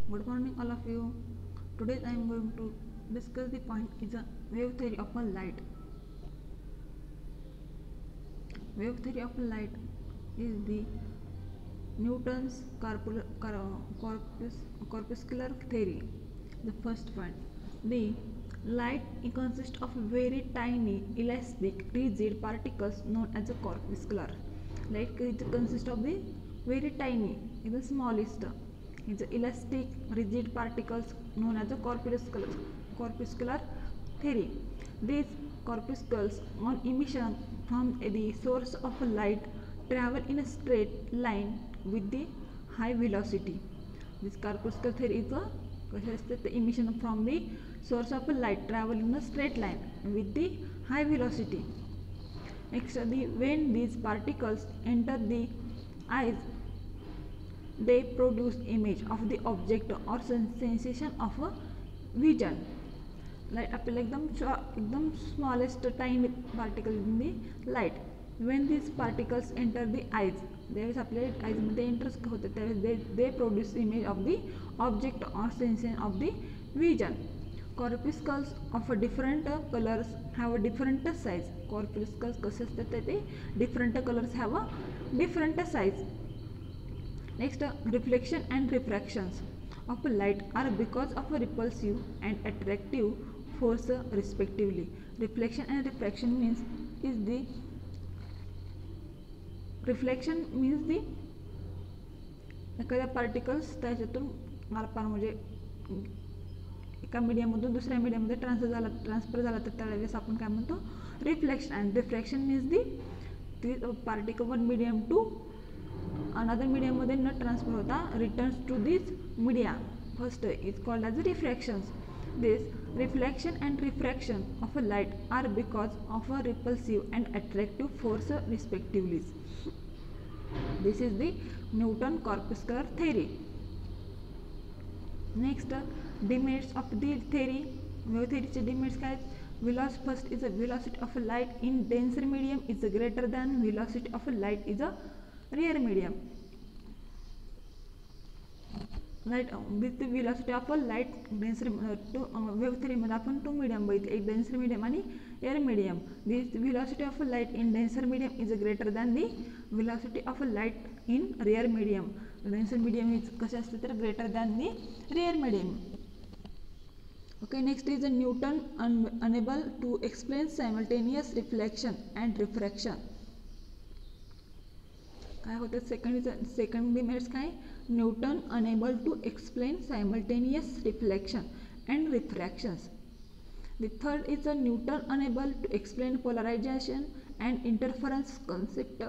Good morning, all of you. Today I am going to discuss the point is a wave theory of a light. Wave theory of a light is the Newton's corpuscular theory. The first point, the light consists of very tiny, elastic, rigid particles known as a corpuscular. Light consists of the very tiny, the smallest. Is elastic, rigid particles known as a corpuscular theory. These corpuscles, on emission from the source of light, travel in a straight line with the high velocity. This corpuscular theory is the emission from the source of light travel in a straight line with the high velocity. Next, when these particles enter the eyes, they produce image of the object or sensation of a vision. Light आपल्याला एकदम smallest tiny particle in the light. When these particles enter the eyes, त्यावेळेस आपल्या eyes मध्ये enter होते त्यावेळेस they produce image of the object or sensation of the vision. Corpuscles of different colors have a different size. Corpuscles कसे असतात ते different colors have a different size. Next, reflection and refractions of light are because of a repulsive and attractive force respectively. Reflection and refraction means the reflection means the एखाद्या particles त्याच्यातून मार्पान म्हणजे एका मीडियममधून दुसऱ्या मीडियममध्ये transfer झाला तर त्यावेळेस आपण काय म्हणतो reflection. And refraction means the particle one medium to another medium मध्ये न ट्रान्सफर होता returns to this media. First is called as refractions. This reflection and refraction of a light are because of a repulsive and attractive force respectively. This is the Newton corpuscular theory. Next, demerits of the theory. Wave theory चे demerits काय? Velocity first is a velocity of a light in denser medium is greater than velocity of a light is a rear medium. Light with the velocity of a light denser wave theory मध्ये आपण two medium बघितले, एक denser medium आणि air medium. This velocity of a light in denser medium is greater than the velocity of a light in rear medium. Denser medium is कसे असते तर greater than the rear medium. Okay, next is Newton unable to explain simultaneous reflection and refraction. काय होतं second demerits काय Newton unable to explain simultaneous reflection and refractions. The third is a Newton unable to explain polarisation and interference concept.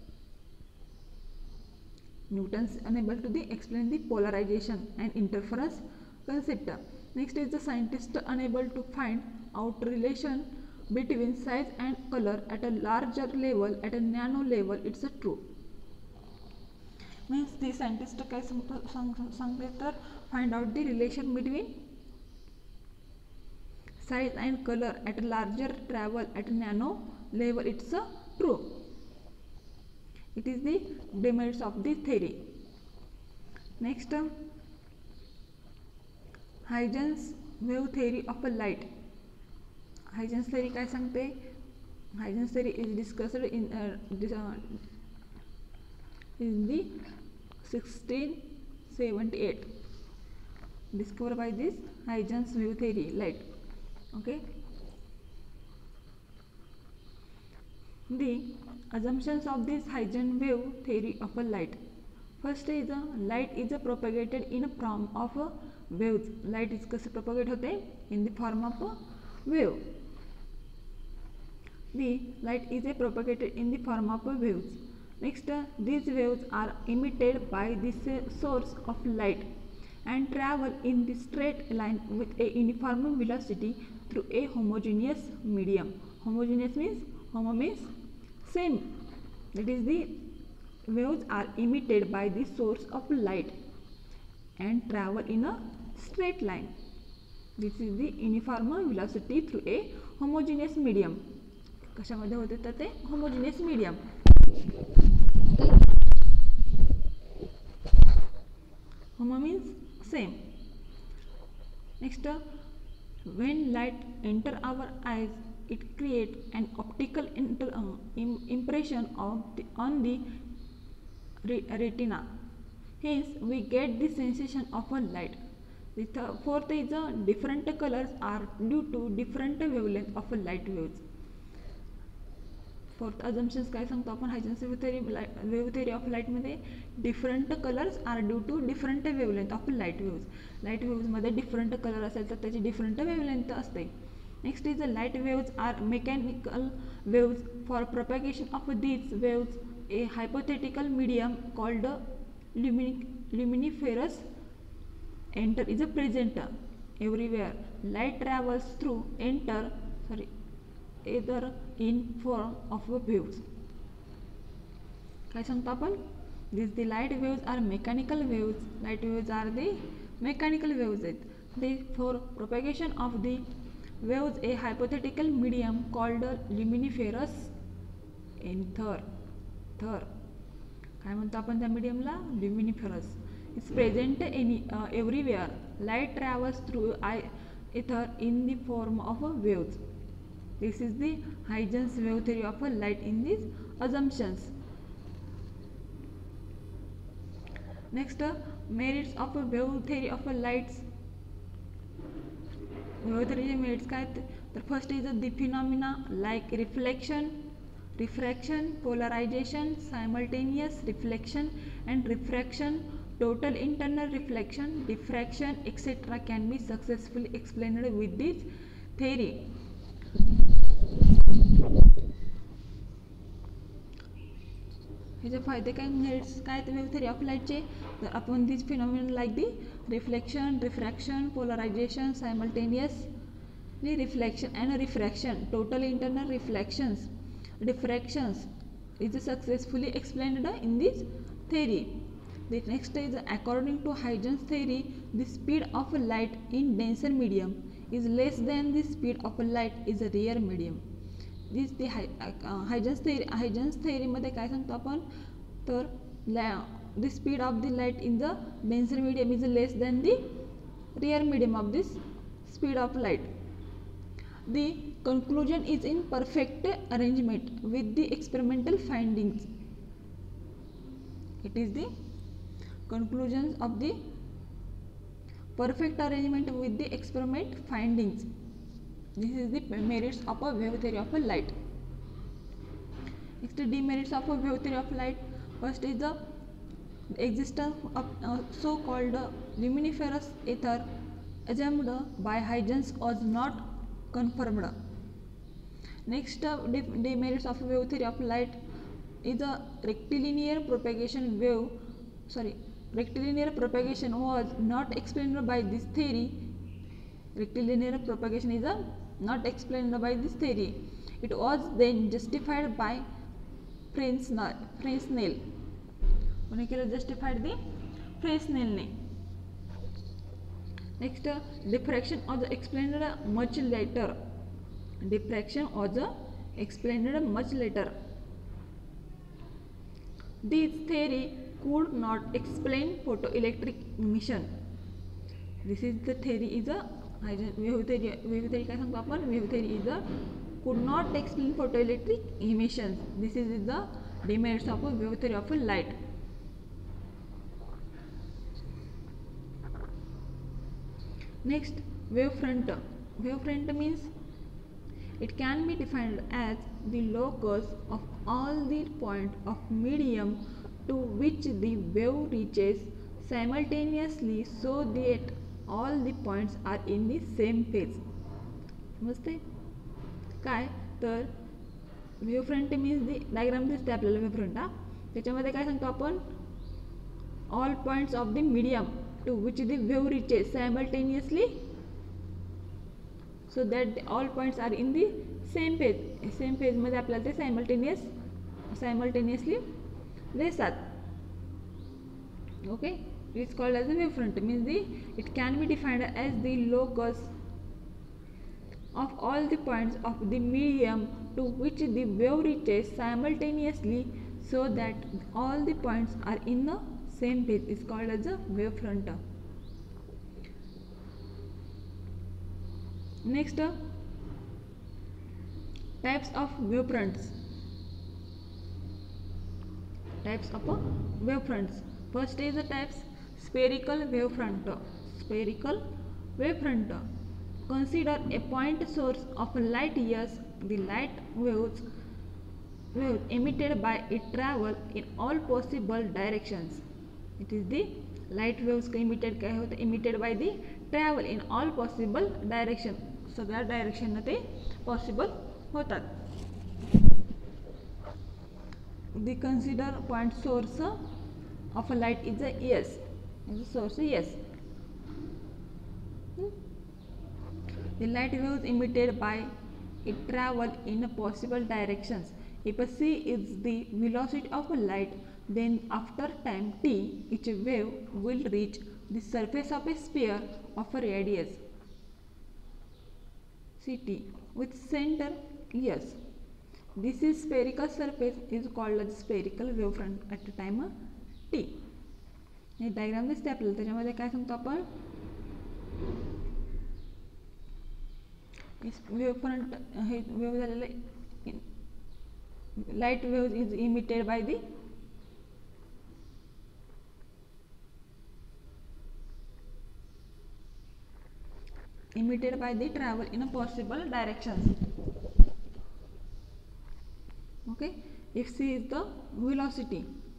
Newton unable to explain the polarisation and interference concept. Next is the scientist unable to find out relation between size and color at a larger level, at a nano level. It's a true. Means the scientist काय सांगते तर find out the relation between size and color at a larger travel at a nano level. It's a true. It is the demerits of the theory. Next, Huygens wave theory of a light. Huygens theory काय सांगते? Huygens theory is discussed in the 1678. Discovered by this Huygens wave theory light. Okay. The assumptions of this Huygens wave theory of a light. First is light is propagated in a form of waves. Light is कसे propagate होते in the form of wave. The light is propagated in the form of waves. Next, these waves are emitted by this source of light and travel in the straight line with a uniform velocity through a homogeneous medium. Homogeneous means homo means same. That is the waves are emitted by the source of light and travel in a straight line. This is the uniform velocity through a homogeneous medium. कशामध्ये होते तर ते homogeneous medium. Homo means same. Next, when light enter our eyes, it creates an optical impression on the retina. Hence, we get the sensation of a light. The fourth is different colors are due to different wavelength of light waves. Fourth assumptions काय सांगतो आपण Huygens wave theory of लाईटमध्ये different colours are due to different wavelength of light वेव्हमध्ये different colour असेल तर त्याची different wavelength असते. Next is light waves are mechanical waves for propagation of these waves a hypothetical medium called luminiferous enter is a present everywhere. Light travels through either in form of waves. काय सांगतो आपण the light waves are mechanical waves. Light waves are the mechanical waves आहेत. For propagation of the waves a hypothetical medium called luminiferous ether काय म्हणतो आपण त्या मीडियमला luminiferous it's present everywhere. Light travels through ether in the form of waves. This is the Huygens wave theory of light in these assumptions. Next, merits of wave theory of lights. Wave theory merits काय तर first is the phenomena like reflection, refraction, polarization, simultaneous reflection and refraction, total internal reflection, diffraction, etc. can be successfully explained with this theory. ह्याचे फायदे काय merits काय wave theory of लाईटचे तर आपण this phenomenon like the reflection, refraction, polarisation, simultaneous reflection and refraction, total internal reflections, diffractions is successfully explained in this theory. The next is according to Huygens theory, the speed of light in denser medium is less than the speed of light is a rare medium. This the Huygens theory मध्ये काय सांगतो आपण तर the speed of the light in the denser medium is less than the rare medium of this speed of light. The conclusion is in perfect arrangement with the experimental findings. It is the conclusions of the perfect arrangement with the experiment findings. This is the merits of a wave theory of a light. Next, demerits of a wave theory of light. First is the existence of so-called luminiferous ether assumed by Huygens was not confirmed. Next, demerits of wave theory of light is a rectilinear propagation was not explained by this theory. Rectilinear propagation is not explained by this theory. It was then justified by Fresnel. Justified the Fresnel ने. Next, diffraction was explained much later. Diffraction was explained much later. This theory could not explain photoelectric emission. This is the theory is a wave theory काय सांगतो आपण wave theory is a could not explain photoelectric emissions. This is the demerits of a wave theory of a light. Next, wavefront. Wavefront means it can be defined as the locus of all the points of medium to which the wave reaches simultaneously so that all the points are in the same phase. समजते काय तर wavefront means the diagram दिसते आपल्याला wavefront त्याच्यामध्ये काय सांगतो आपण all points of the medium to which the wave reaches simultaneously so that all points are in the same phase. Same phase मध्ये आपल्याला ते simultaneously दिसतात. Okay, it is called as a wavefront. Means it can be defined as the locus of all the points of the medium to which the wave reaches simultaneously so that all the points are in the same phase is called as a wavefront. Next, types of wavefronts. Types of wavefronts. First is the types spherical wavefront. Spherical wavefront. Consider a point source of light years. The light waves emitted by it travel in all possible directions. It is the light waves emitted काय होते emitted by the travel in all possible direction. सगळ्या direction ते possible होतात. The consider point source of a light is a yes. Is a source yes. The light waves emitted by it travel in possible directions. If c is the velocity of a light, then after time t, each wave will reach the surface of a sphere of a radius ct with center s. This is spherical surface is called as spherical wavefront at time t. हे diagram दिसते आपल्याला. त्याच्यामध्ये काय सांगतो आपण, wavefront हे wave झालेले light waves is emitted by the travel in a possible directions. Okay, if c is the velocity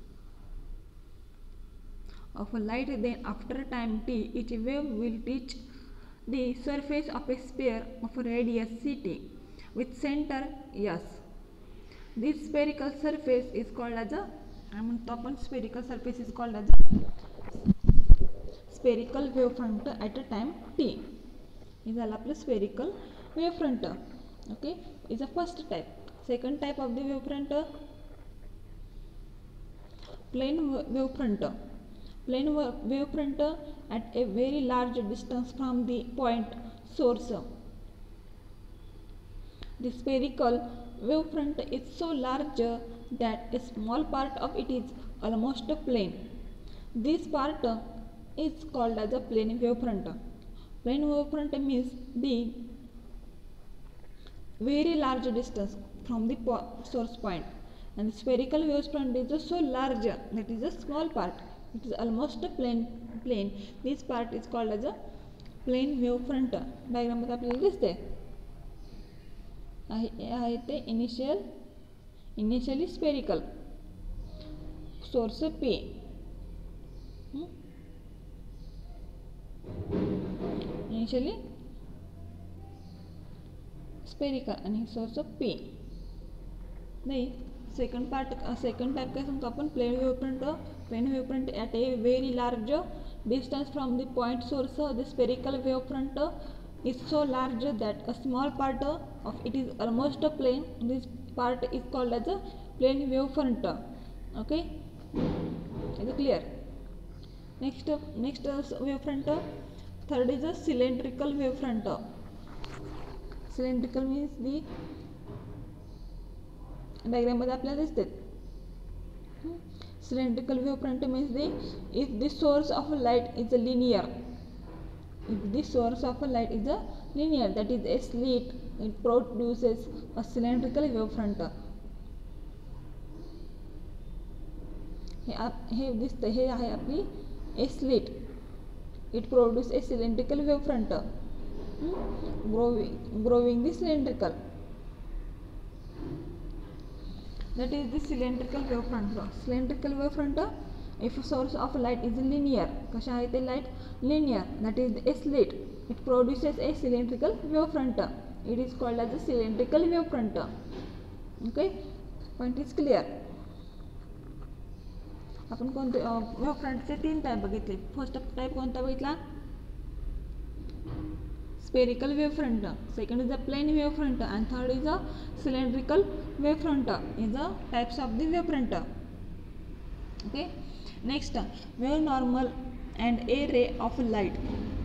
of a light, then after time t, each wave will reach the surface of a sphere of a radius ct with center s. This spherical surface is called as a spherical surface is called as a spherical wavefront at a time t. Is all spherical wavefront. Okay, is the first type. Second type of the wavefront, plane wavefront. Plane wavefront at a very large distance from the point source. The spherical wavefront is so large that a small part of it is almost plane. This part is called as a plane wavefront. Plane wavefront means the very large distance from the source point, and the spherical wavefront is so large that is a small part. It is almost a plane. This part is called as a plane wavefront. Diagram मध्ये आपल्याला दिसते आहे ते initially spherical source P. Initially spherical आणि source P. नाही second type काय सांगतो आपण, plane wavefront at a very large distance from the point source. The spherical wavefront is so large that a small part of it is almost a plane. This part is called as a plane wavefront. Okay, is it clear? Next wavefront, third is a cylindrical wavefront. Cylindrical means the diagram मध्ये आपल्याला दिसते. Cylindrical wavefront means if the source of light is linear. If the source of light is linear, that is a slit, it produces a cylindrical wavefront. हे दिसतं, हे आहे आपली a slit. It produces a cylindrical wavefront. Growing the cylindrical. That is the cylindrical wavefront. Cylindrical wavefront, if source of light is linear, कशा आहे ते light linear, that is a slit, it produces a cylindrical wavefront. It is called as a cylindrical wavefront. Okay, point is clear. आपण कोणते वेवफ्रंटचे 3 type बघितले. First type कोणता बघितला, spherical wavefront. Second is the plane wavefront, and third is the cylindrical wavefront. Is the types of the wavefront. Okay, next, wave normal and a ray of light.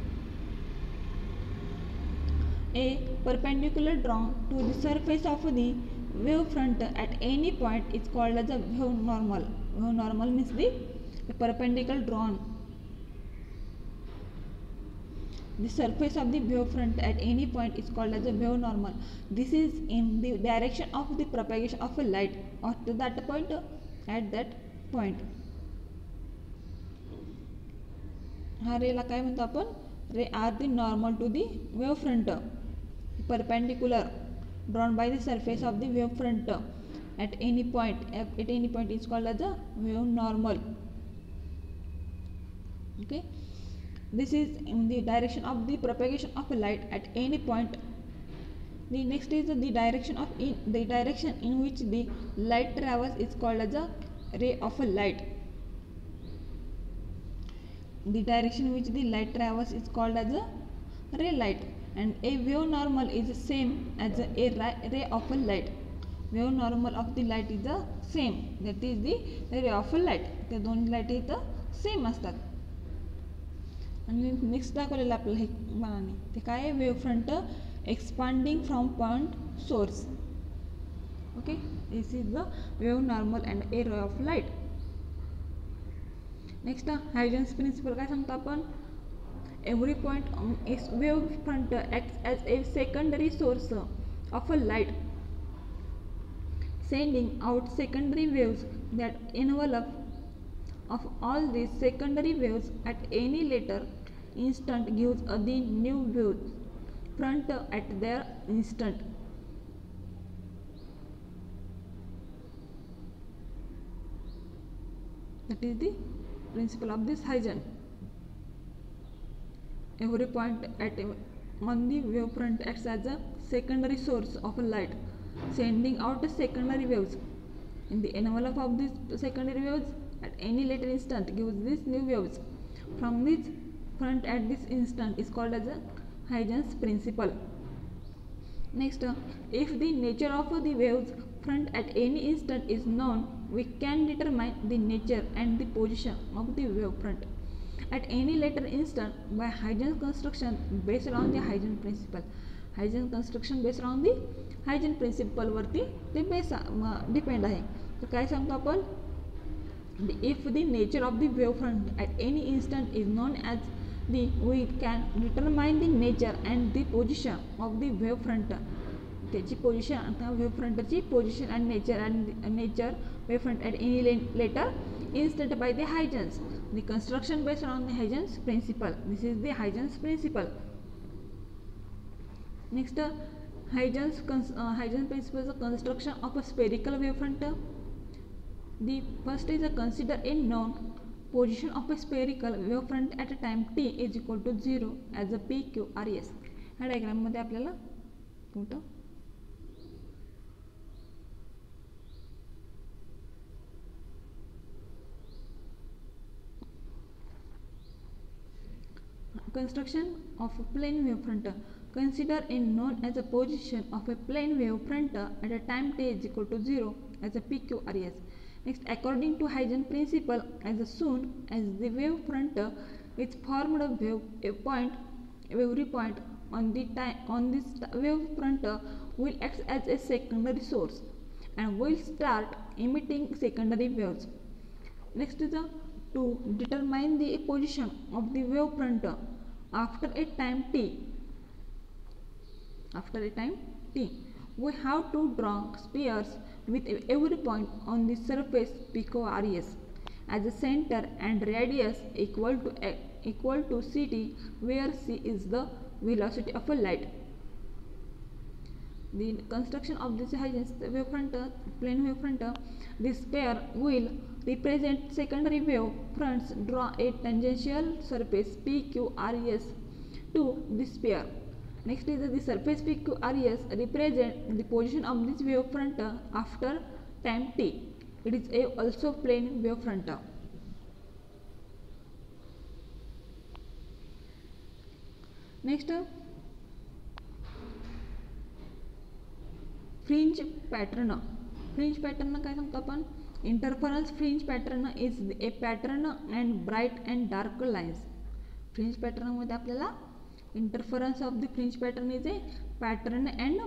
A perpendicular drawn to the surface of the wavefront at any point is called as a wave normal. Wave normal means the perpendicular drawn. The surface of the wavefront at any point is called as a wave normal. This is in the direction of the propagation of a light or to that point at that point. हा रेला काय म्हणतो आपण ray are the normal to the wave front perpendicular drawn by the surface of the wave front at any point is called as a wave normal. Okay, this is in the direction of the propagation of light at any point. The next is the direction in which the light travels is called as a ray of a light. The direction in which the light travels is called as a ray light, and a wave normal is the same as a ray of a light. Wave normal of the light is the same, that is the ray of a light. ते दोन light इथं same असतात. आणि next दाखवलेलं आपल्याला हे मानाने ते काय आहे wave front expanding from point source. Okay, this is the wave normal and a ray of light. Next Huygens principle काय सांगतो आपण every point is wave front acts as a secondary source of a light, sending out secondary waves that envelope of all these secondary waves at any later instant gives the new wave front at their instant. That is the principle of this Huygens. Every point on the wavefront acts as a secondary source of light, sending out secondary waves. In the envelope of these secondary waves at any later instant gives these new waves from this front at this instant is called as a Huygens principle. Next, if the nature of the waves front at any instant is known, we can determine the nature and the position of the wavefront at any later instant by Huygens construction based on the Huygens principle. Huygens construction based on the Huygens principle वरती ते base depend आहे. तर काय सांगतो आपण if the nature of the wavefront at any instant is known as the we can determine the nature and the position of the wavefront. त्याची position wavefrontची position and nature wavefront at any later instant by the Huygens. The construction based on the Huygens principle. This is the Huygens principle. Next, Huygens principle is the construction of a spherical wavefront. The first is consider a known position of a spherical wavefront at a time t is equal to 0 as a PQRS. ह्या diagram मध्ये आपल्याला कुठं construction of a plane wavefront. Consider a known as a position of a plane wavefront at a time t is equal to 0 as a PQRS. Next, according to Huygens principle, as soon as the wavefront is formed, every point on this wavefront will act as a secondary source and will start emitting secondary waves. Next is to determine the position of the wavefront after a time t. We have to draw spheres with every point on the surface PQRS as a center and radius equal to ct, where c is the velocity of a light. The construction of this Huygens plane wavefront, this sphere will represent secondary wave fronts. Draw a tangential surface PQRS to this sphere. Next is the surface PQRS represent the position of this wavefront after time t. It is also plane wavefront. Next, fringe pattern. Fringe pattern काय सांगतो आपण interference fringe pattern is a pattern and bright and dark lines. Fringe पॅटर्नमध्ये आपल्याला interference of the fringe pattern is a pattern and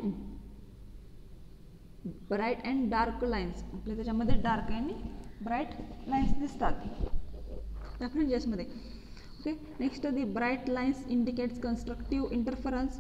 bright and dark lines. आपल्या त्याच्यामध्ये dark आणि bright lines दिसतात त्या फ्रिंजेसमध्ये. Okay, next the bright lines indicates constructive interference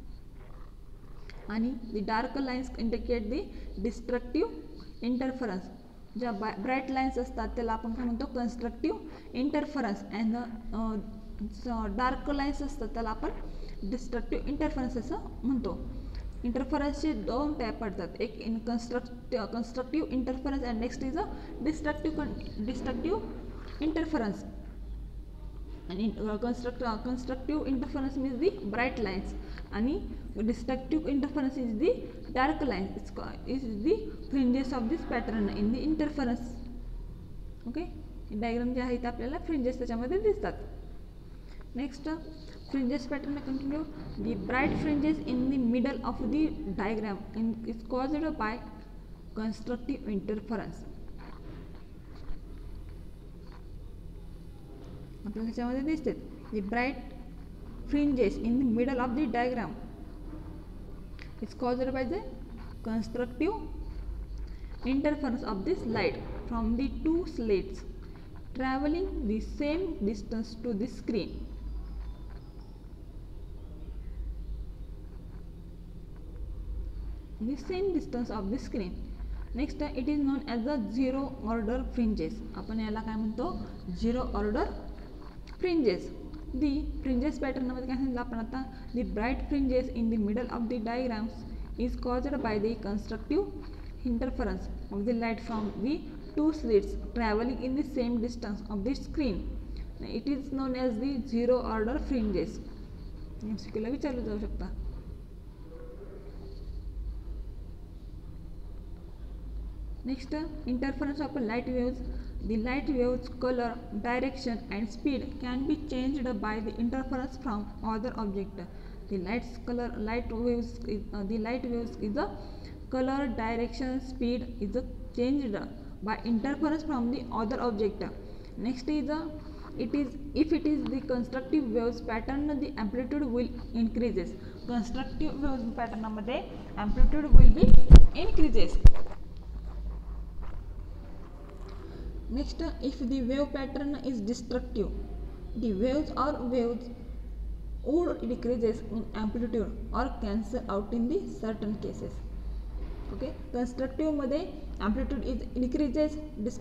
आणि the dark lines indicate the destructive interference. ज्या bright lines असतात त्याला आपण काय म्हणतो constructive interference and dark lines असतात त्याला आपण डिस्ट्रक्टिव्ह इंटरफरन्स असं म्हणतो. इंटरफरन्सचे दोन टाईप पडतात, एक in constructive interference and next is a destructive interference. आणि constructive interference means the bright lines आणि destructive interference is the dark lines is the fringes of this pattern in the interference. Okay, diagram जे आहे ते आपल्याला fringes त्याच्यामध्ये दिसतात. Next fringes pattern continue. The bright fringes in the middle of the diagram is caused by constructive interference. आपल्याला त्याच्यामध्ये दिसते the bright fringes in the middle of the diagram is caused by the constructive interference of this light from the two slits traveling the same distance to the screen. The same distance of the screen. Next, it is known as the zero order fringes. आपण याला काय म्हणतो zero order fringes. The fringes pattern मध्ये काय सांगितलं आपण आता, the bright fringes in the middle of the diagrams is caused by the constructive interference of the light from the two slits traveling in the same distance of the screen. It is known as the zero order fringes. MCQ ला विचारलं जाऊ शकता. Next, interference of light waves. The light waves color, direction and speed can be changed by the interference from other object. The light waves is the color, direction, speed is changed by interference from the other object. Next is if it is the constructive waves pattern, the amplitude will increases. Constructive waves pattern मध्ये amplitude will be increases. Next, if the wave pattern is destructive, the waves would decreases in amplitude or cancel out in the certain cases. Okay, constructive मध्ये amplitude is increases,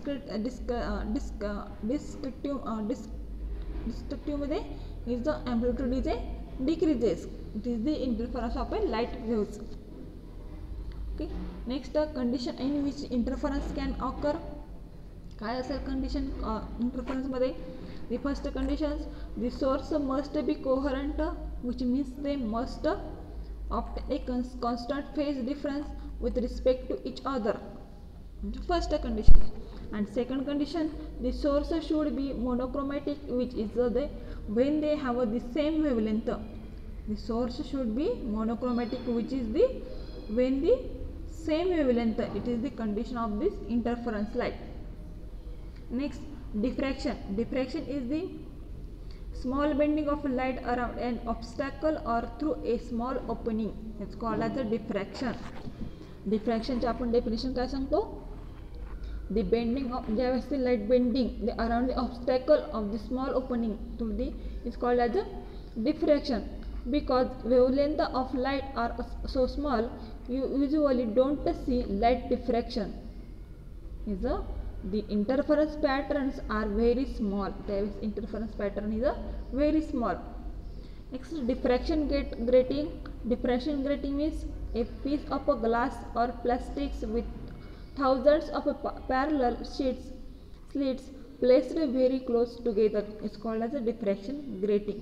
destructive मध्ये is the amplitude is a decreases. It is the interference of a light waves. Okay, next condition in which interference can occur. काय असेल condition interference मध्ये? The first conditions, the source must be coherent, which means they must obtain a constant phase difference with respect to each other. First condition. And second condition, the source should be monochromatic, which is when they have the same wavelength. The source should be monochromatic, which is when the same wavelength. It is the condition of this interference light. Next, diffraction. Diffraction is the small bending of light around an obstacle or through a small opening. It's called as a diffraction. Diffraction चे आपण definition काय सांगतो? The bending of ज्यावेळेस the light bending around the obstacle of the small opening to the is called as a diffraction. Because wavelength of light are so small, you usually don't see light diffraction. The interference patterns are very small. The interference pattern is very small. Next, diffraction grating. Diffraction grating means a piece of a glass or plastics with thousands of parallel slits placed very close together. It's called as a diffraction grating.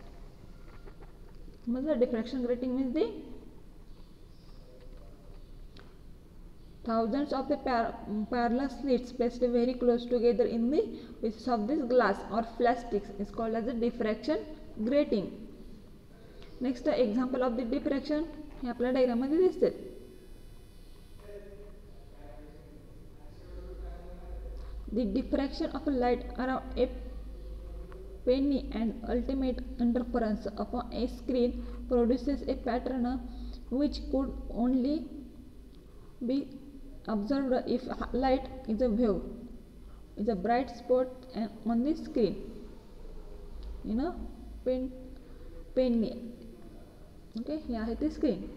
Diffraction grating means the thousands of the parallel slits placed very close together in the pieces of this glass or plastics is called as a diffraction grating. Next, example of the diffraction हे आपल्या diagram मध्ये दिसते. The diffraction of light around a penny and ultimate interference upon a screen produces a pattern which could only be observed if light is a wave, is a bright spot on the screen. in a penny. Okay, here is the screen.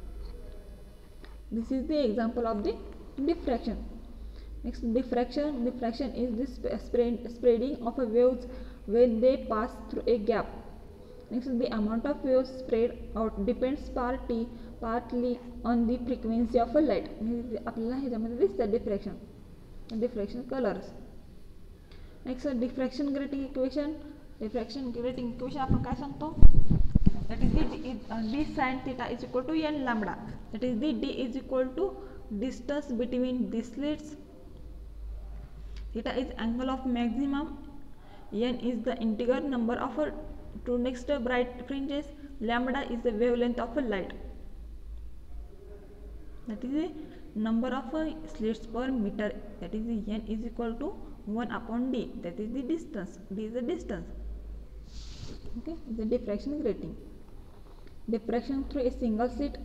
This is the example of the diffraction. Next, diffraction is the spreading of a waves when they pass through a gap. Next, the amount of waves spread out depends partly on the frequency of a light. आपल्याला ह्याच्यामध्ये दिसतं diffraction colors. Next, diffraction grating equation. Diffraction grating equation आपण काय सांगतो? That is d sin theta is equal to n lambda. That is the d is equal to distance between the slits. Theta is angle of maximum. N is the integer number of two next bright fringes. Lambda is the wavelength of a light. That is the number of slits per meter. That is the n is equal to 1 upon d. That is the distance. D is the distance. Okay, the diffraction grating. Diffraction through a single slit.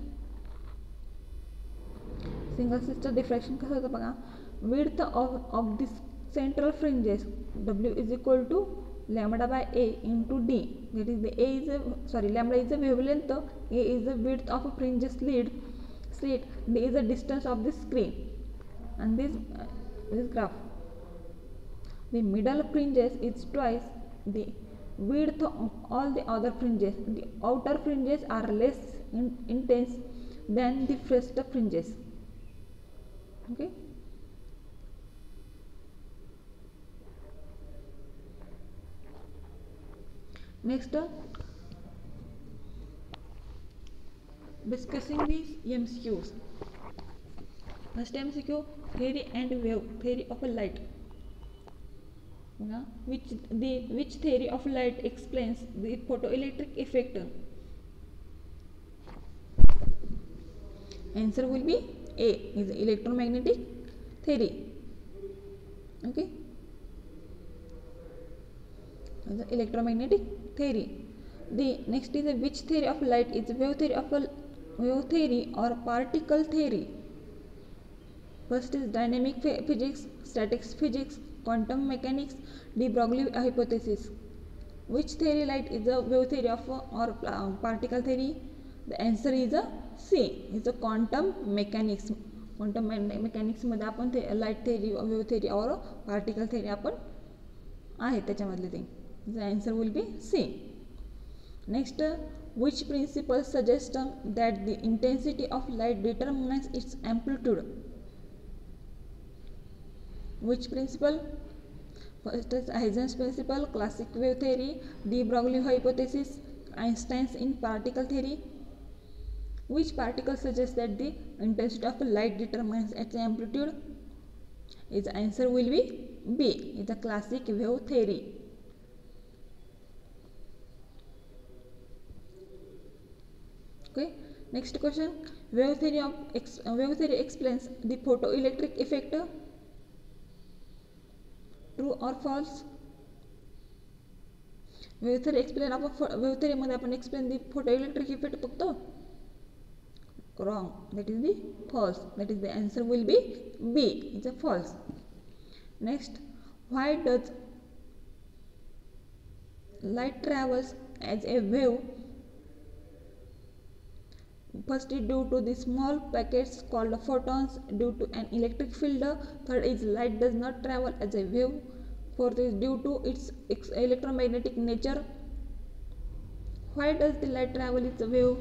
Single slit diffraction कसं होतं बघा. Width of this central fringes W is equal to lambda by A into D. That is the lambda is the wavelength, A is the width of a fringe slit, D is the distance of the screen. And this graph, the middle fringes is twice the width of all the other fringes. The outer fringes are less intense than the first fringes. Okay. Next, discussing these MCQs. First MCQ, theory and wave theory of a light. Which theory of light explains the photoelectric effect? Answer will be A, is electromagnetic theory. Okay, the electromagnetic theory. The next is which theory of light is wave theory or particle theory? First is dynamic physics, statics physics, quantum mechanics, de Broglie hypothesis. Which theory light is a wave theory of or particle theory? The answer is a C, is a quantum mechanics. Quantum mechanics मध्ये आपण light theory, wave theory or particle theory आपण आहे त्याच्यामधले ते. The answer will be C. Next, which principle suggests that the intensity of light determines its amplitude? Which principle? First is Eisen's principle, classic wave theory, de Broglie hypothesis, Einstein's in particle theory. Which particle suggests that the intensity of light determines its amplitude? Its answer will be B, is the classic wave theory. Okay, next question. Wave theory explains the photoelectric effect. True or false? Wave theory explain wave theory मध्ये आपण explain the photoelectric effect बघतो. Wrong. That is the false. That is the answer will be B. It's a false. Next, why does light travels as a wave? First is due to the small packets called photons due to an electric field. Third is light does not travel as a wave. Fourth is due to its electromagnetic nature. Why does the light travel as a wave?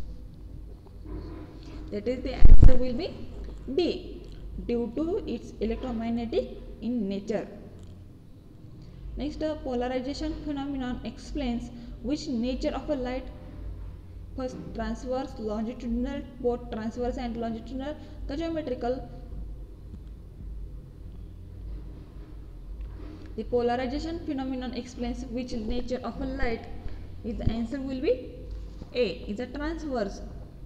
That is the answer will be D, due to its electromagnetic in nature. Next, polarization phenomenon explains which nature of a light. First, transverse, longitudinal, both transverse and longitudinal, the geometrical. The polarization phenomenon explains which nature of a light. Is the answer will be A, is a transverse.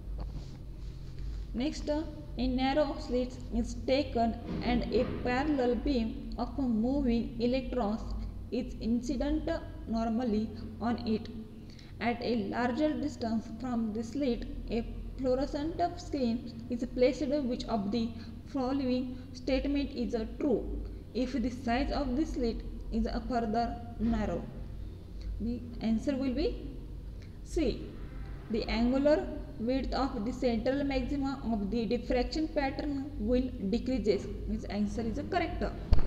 Next, a narrow slit is taken and a parallel beam of moving electrons is incident normally on it. At a larger distance from the slit, a fluorescent screen is placed. Which of the following statement is true if the size of the slit is further narrow? The answer will be C. The angular width of the central maxima of the diffraction pattern will decreases. This answer is correct.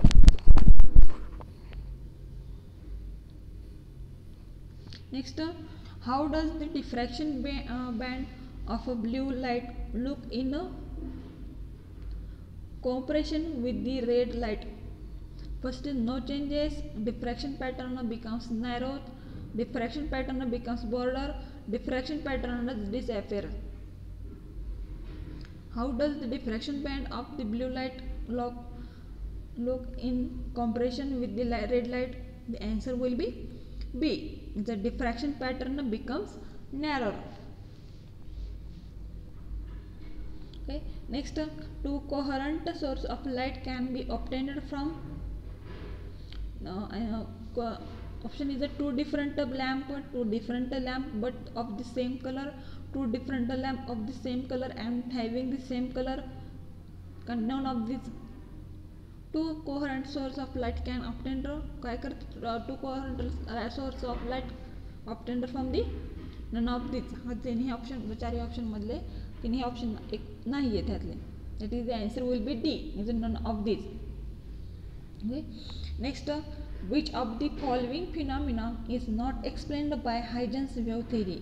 Next, how does the diffraction band of a blue light look in a comparison with the red light? First is no changes, diffraction pattern becomes narrow, diffraction pattern becomes broader, diffraction pattern disappears. How does the diffraction band of the blue light look in comparison with the red light? The answer will be B. The diffraction pattern becomes narrower. Okay. Next, two coherent sources of light can be obtained from option is a two different lamp but of the same color, two different lamp of the same color and having the same color. None of these two coherent source of light can obtain two coherent source of light obtained from the none of these तिन्ही option चारही option मधले तिन्ही option एक नाही आहे त्यातले. That is the answer will be D. Is none of these. Okay. Next, which of the following phenomena is not explained by Huygens wave theory?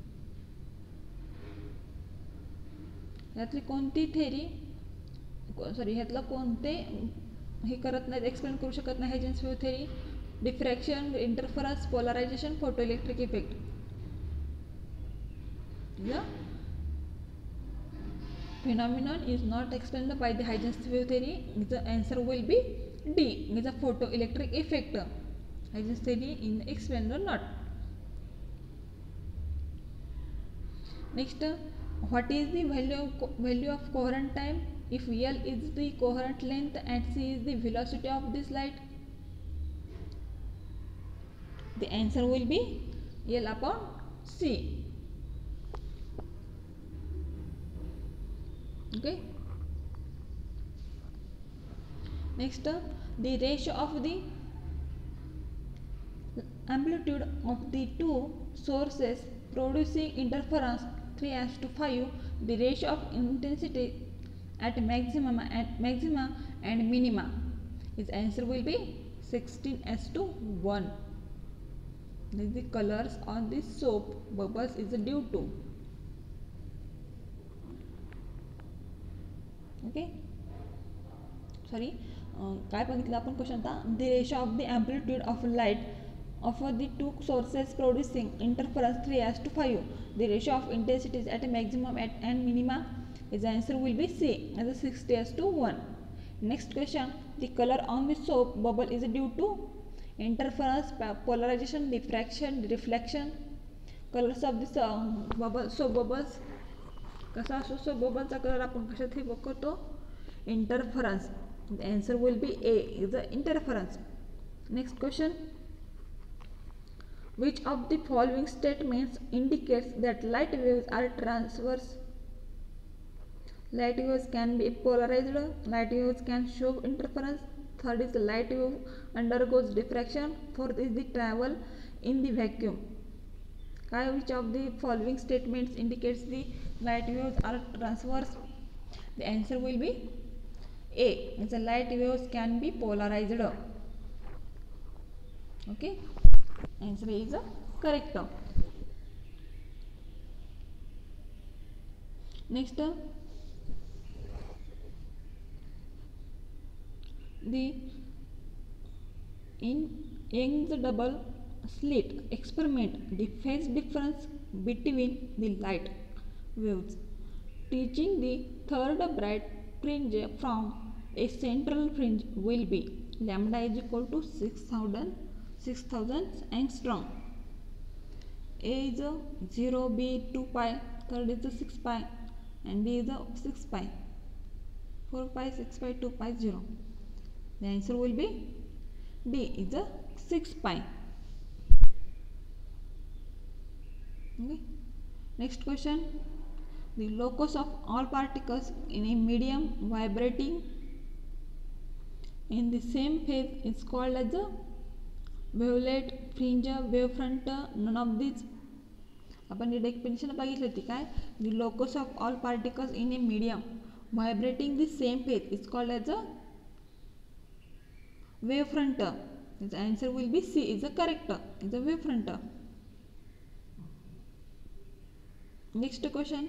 यातली कोणती थेरी ह्यातला कोणते हे करत नाहीत एक्सप्लेन करू शकत नाही Huygens wave theory? Diffraction, interference, polarisation, photoelectric effect. The phenomenon is not explained by the Huygens wave theory. The answer will be D. Is a photoelectric effect. Huygens theory is explained or not. Next, what is the value of coherent time? If L is the coherent length and C is the velocity of this light, the answer will be L upon C. Okay. Next, the ratio of the amplitude of the two sources producing interference 3:5. The ratio of intensity at maxima and minima. His answer will be 16:1. The colors on the soap bubbles is due to. Okay. Sorry. काय बघितलं आपण question आता? The ratio of the amplitude of light of the two sources producing interference 3:5. The ratio of intensities at maximum and minima. His answer will be C as a 60:1. Next question, the color on the soap bubble is due to interference, polarization, diffraction, reflection. Colors of this soap bubbles कसा असतो? Soap बबलचा colour आपण कशात हे बघतो? Interference. The answer will be A is the interference. Next question, which of the following statements indicates that light waves are transverse? Light waves can be polarized, light waves can show interference, third is the light wave undergoes diffraction, fourth is the travel in the vacuum. Which of the following statements indicates the light waves are transverse? The answer will be A. The light waves can be polarized. Okay, answer is correct. Next, in Young's double slit experiment, the phase difference between the light waves reaching the third bright fringe from a central fringe will be lambda is equal to 6000 angstrom. A is 0, B 2 pi, third is 6 pi, and D is 6 pi, 4 pi, 6 pi, 2 pi, 0. The answer will be D is 6 pi. Okay. Next question, the locus of all particles in a medium vibrating in the same phase is called as the wavelet, fringe, wavefront, none of these. आपण definition बघितली होती काय, the locus of all particles in a medium vibrating the same phase is called as a wavefront. The answer will be C is the correct, is the wavefront. Next question,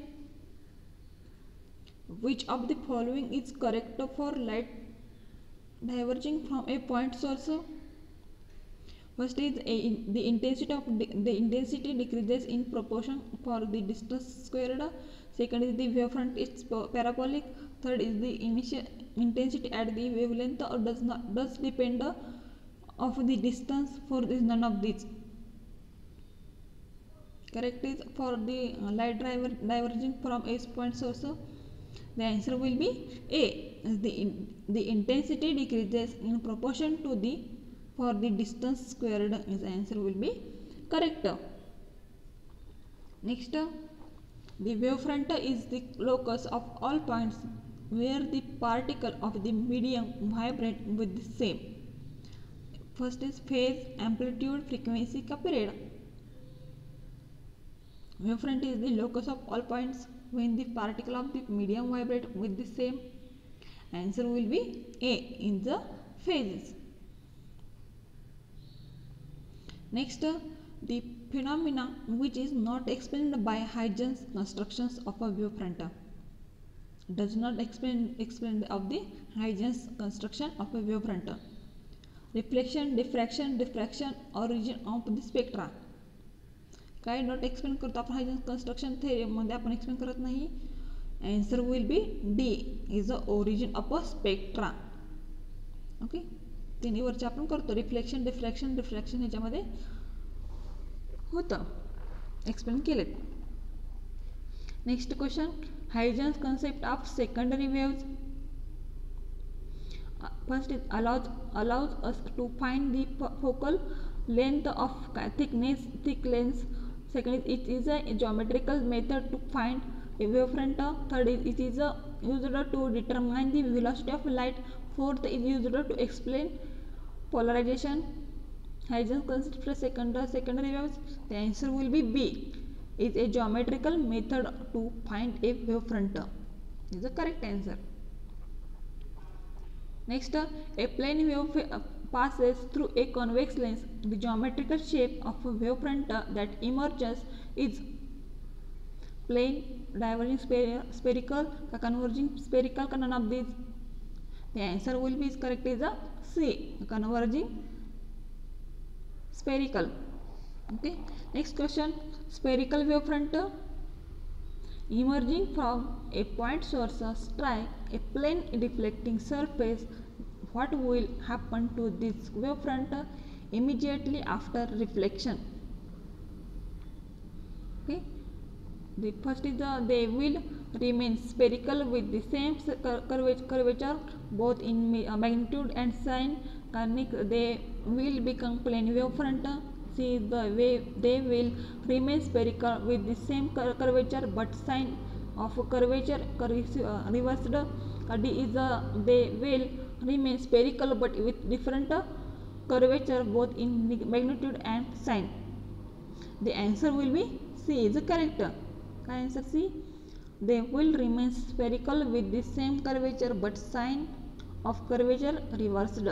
which of the following is correct for light diverging from a point source? First is the intensity decreases in proportion for the distance squared. Second is the wavefront is parabolic. Third is the initial intensity at the wavelength or does depend of the distance. Fourth is none of these. Correct is for the light diverging from a point source. The answer will be A. The intensity decreases in proportion to the for the distance squared. The answer will be correct. Next, the wavefront is the locus of all points where the particle of the medium vibrate with the same. First is phase, amplitude, frequency का period. Wavefront is the locus of all points when the particle of the medium vibrate with the same. Answer will be A in the phases. Next, the phenomena which is not explained by Huygens constructions of a wavefront. Does not explain of the Huygens construction of a wavefront. Reflection, diffraction, origin of the spectra. काय not explain करतो आपण Huygens construction थेअरीमध्ये आपण explain करत नाही. Answer will be D is the origin of a spectra. Okay, तिन्ही वरचे आपण करतो. रिफ्लेक्शन, डिफ्रॅक्शन ह्याच्यामध्ये होतं, एक्सप्लेन केलेत. Next question, Huygens concept of secondary waves. First is allows us to find the focal length of thick lens. Second is it is a geometrical method to find a wavefront. Third is it is used to determine the velocity of light. Fourth is used to explain polarization. Huygens concept for secondary waves. The answer will be B. Is a geometrical method to find a wavefront. Is the correct answer. Next, a plane wave passes through a convex lens. The geometrical shape of a wavefront that emerges is plane, diverging spherical, converging spherical, none of these. The answer will be correct is a C, converging spherical. Okay. Next question, spherical wavefront emerging from a point source strike a plane reflecting surface. What will happen to this wavefront immediately after reflection? Okay, the first is they will remain spherical with the same curvature both in magnitude and sign. They will become plane wavefront. See the way they will remain spherical with the same curvature but sign of curvature reversed. D is they will remain spherical but with different curvature both in magnitude and sign. The answer will be C is correct. Answer C. They will remain spherical with the same curvature but sign of curvature reversed.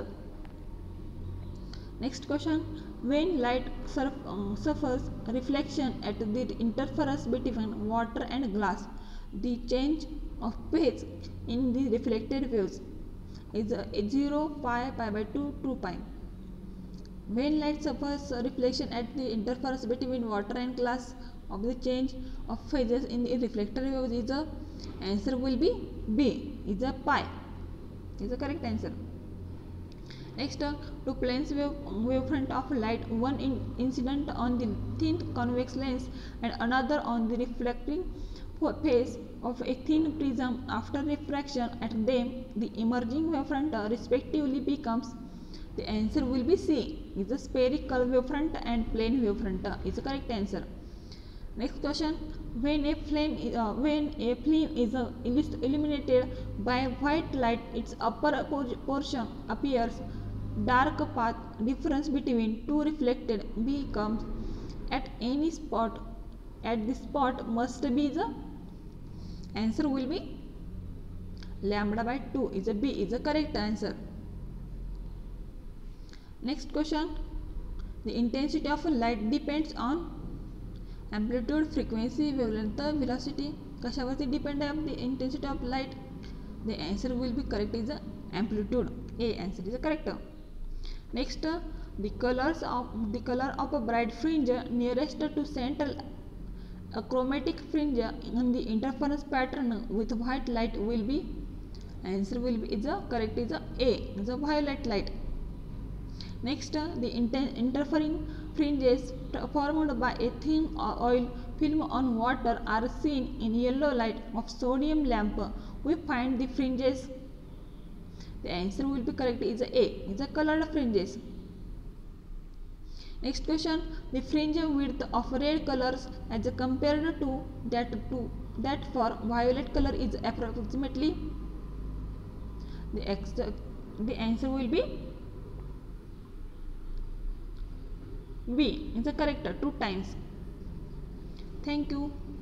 Next question, when light suffers reflection at the interference between water and glass, the change of phase in the reflected waves is 0, pi, pi by 2, 2 pi. When light suffers reflection at the interference between water and glass, of the change of phases in the reflected waves is the answer will be B, is a pi. Is the correct answer. Next, two planes wavefront of light, one incident on the thin convex lens and another on the reflecting face of a thin prism. After refraction at them, the emerging wavefront respectively becomes. The answer will be C, is a spherical wavefront and plane wavefront. Is the correct answer. Next question, when a flame is illuminated by white light, its upper portion appears dark path difference between two reflected becomes at any spot, at this spot must be the answer will be lambda by 2 is a B is the correct answer. Next question, the intensity of light depends on amplitude, frequency, wavelength, velocity. कशावरती depend आहे the intensity of light? The answer will be correct is the amplitude. A answer is the correct. Next, the color of a bright fringe nearest to central, a chromatic fringe in the interference pattern with white light will be, answer will be is the correct is the A is the violet light. Next, the interfering fringes formed by a thin oil film on water are seen in yellow light of sodium lamp. We find the fringes. The answer will be correct is A is the colored fringes. Next question, the fringe width of red colors as compared to that for violet color is approximately, the answer will be B is the correct 2 times. Thank you.